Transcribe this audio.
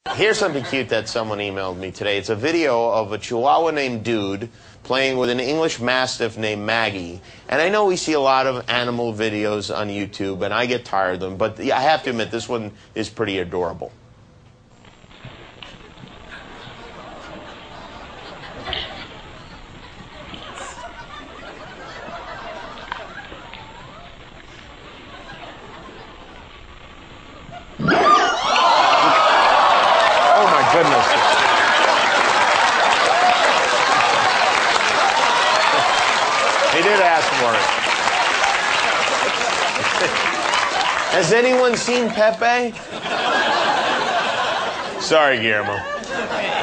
Here's something cute that someone emailed me today. It's a video of a Chihuahua named Dude playing with an English Mastiff named Maggie. And I know we see a lot of animal videos on YouTube, and I get tired of them, but I have to admit, this one is pretty adorable. Goodness. He did ask for it. Has anyone seen Pepe? Sorry, Guillermo.